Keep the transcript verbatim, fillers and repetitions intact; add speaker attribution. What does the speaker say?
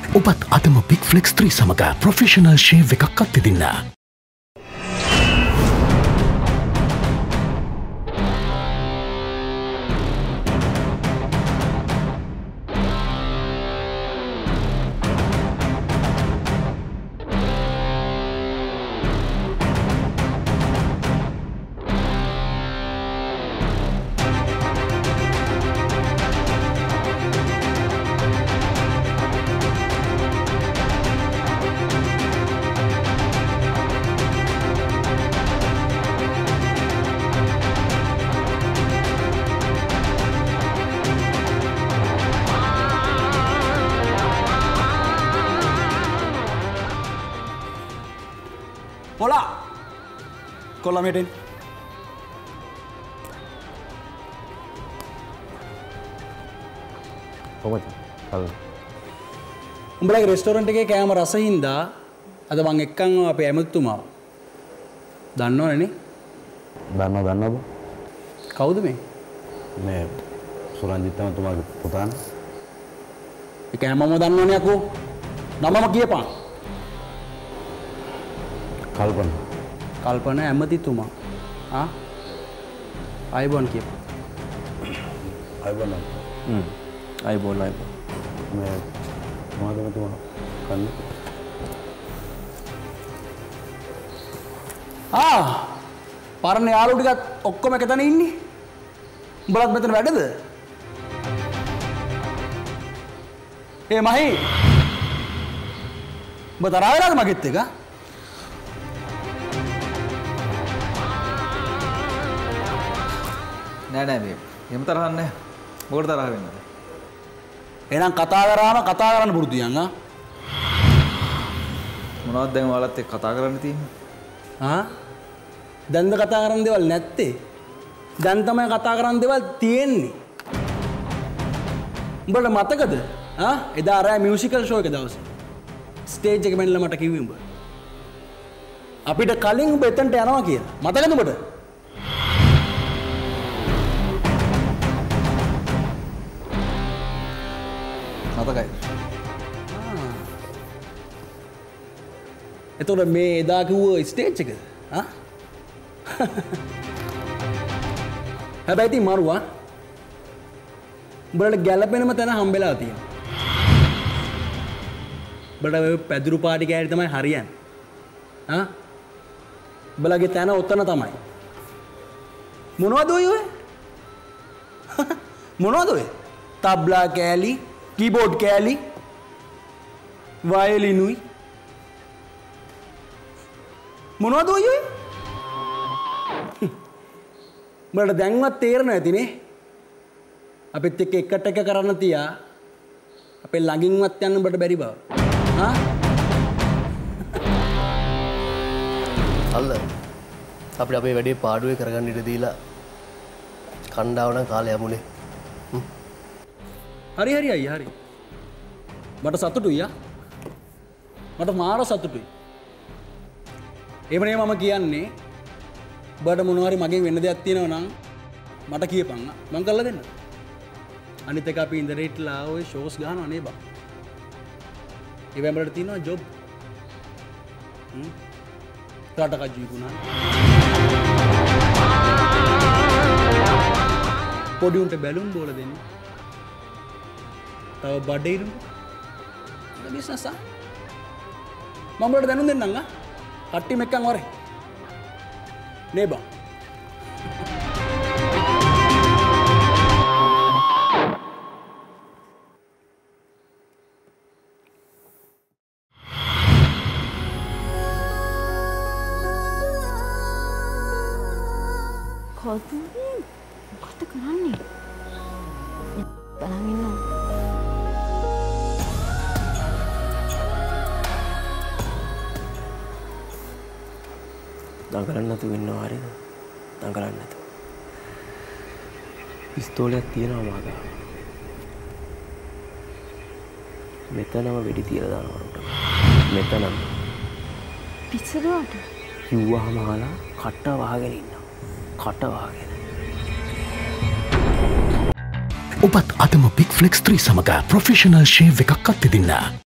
Speaker 1: ඔබත් අදම Big Flex three සමග ප්‍රොෆෙෂනල් ෂේව් එකක් අත්විඳින්න.
Speaker 2: Pola, kolla meeting.
Speaker 3: කොහොමද? කල්.
Speaker 2: උඹලගේ රෙස්ටෝරන්ට් එකේ කෑම රස හින්දා අද මං එක්කන් අපේ ඇමතුමා. දන්නවනේ නේ?
Speaker 3: දන්නව දන්නවද?
Speaker 2: කවුද මේ?
Speaker 3: මේ සුරංජිත් තමතුමාගේ පුතානේ.
Speaker 2: ඒ කෑම මම දන්නවනේ අකෝ. නමම කියපන්.
Speaker 3: කල්පන
Speaker 2: කල්පන ඇමතිතුමා. ආ? අයබෝන් කියපන්.
Speaker 3: අයබෝන්.
Speaker 2: හ්ම්. අයබෝන් අයබෝන්.
Speaker 3: මේ මොනවද තුමා කන්නේ?
Speaker 2: ආ! පරණ යාළුවෝ ටිකත් ඔක්කොම එකතන ඉන්නේ. උඹලත් මෙතන වැඩද? ඒ මහි. උඹ තරහ වෙලාද මගෙත් එක?
Speaker 4: නෑ නෑ මේ එහෙම තරහ නැහැ. මොකට තරහ වෙන්නද?
Speaker 2: එහෙනම් කතා කරාම කතා කරන්න පුරුදු යන් ආ.
Speaker 4: මොනවද දැන් ඔයාලත් එක්ක කතා කරන්න තියෙන්නේ?
Speaker 2: ආ? දැන්ද කතා කරන්න දේවල් නැත්තේ? දැන් තමයි කතා කරන්න දේවල් තියෙන්නේ. උඹට මතකද? ආ? එදා රෑ මියුසිකල් ෂෝ එක දවසේ. ස්ටේජ් එක මෙන්නලා මට කිව්වේ උඹ. අපිට කලින් උඹ එතනට යනවා කියලා. මතකද උඹට?
Speaker 4: මතකයි.
Speaker 2: එතකොට මේ එදා කිව්ව ස්ටේජ් එකද? ආ? හැබැයි ඉතින් මරුවා. උඹලට ගැළපෙනම තැන හම්බෙලා තියෙනවා. උඹලට මේ පැදුරු පාටි කෑලි තමයි හරියන්නේ. ආ? උඹලගේ තැන ඔතන තමයි. මොනවද ඔය ඔය? මොනවද ඔය? තබ්ලා කෑලි, කීබෝඩ් කෑලි, වයලිනුයි. මොනවද ඔය ඔය? උඹලට දැන්වත් තේරෙන්නේ නැතිනේ. අපිත් එක්ක එකට එක කරන්න තියා අපේ ළඟින්වත් යන්න උඹට බැරි බව. හා?
Speaker 5: අල්ල අපිට අපේ වැඩේ පාඩුවේ කරගන්න ඉඩ දීලා කණ්ඩාව නම් කාලය යමුනේ.
Speaker 2: හරි හරි අයියා හරි. මට සතුටුයි ආ. මට මාර සතුටුයි. එවනේ මම කියන්නේ ඔබට මොනවා හරි මගෙන් වෙන දෙයක් තියෙනවා නම් මට කියපන් මං කරලා දෙන්න. අනිත් එක අපි ඉන්දරේට්ලා ඔය ෂෝස් ගහනවා නේ බං. ඉවෙන් වලට තියෙනවා ජොබ්. හ්ම්. ටාටා කජුකුණා. පොඩි උන්ට බැලුම් බෝල දෙන්න. තව බඩේ ඉරු. බිස්නස් ආ. මම වලට දැනුම් දෙන්නම් ආ. කට්ටි මෙක්කන් වරේ. නේ බං.
Speaker 6: කොහොමද මොකද කරන්නේ? බලන් ඉන්නවා.
Speaker 5: දඟලන්න නැතුව ඉන්නවා හරිද? දඟලන්න නැතුව. පිස්තෝලයක් තියෙනවා මාගා. මෙතනම වෙඩි තියලා දානවා උන්ට. මෙතනම.
Speaker 6: පිස්සුදුවට.
Speaker 5: කිව්වහම අහලා කට වහගෙන ඉන්නවා. කට වහගෙන.
Speaker 1: ඔබත් අදම Big Flex three සමග ප්‍රොෆෙෂනල් ෂේව් එකක් අත්විඳින්න.